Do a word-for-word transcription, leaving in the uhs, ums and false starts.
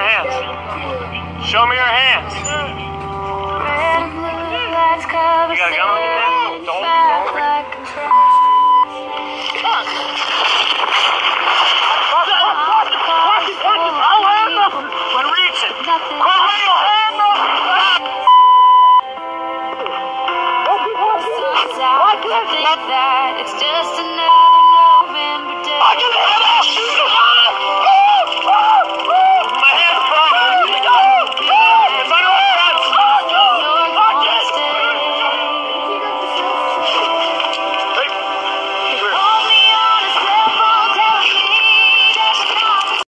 your hands. Show me your hands. You got a gun on you, man? Don't, don't.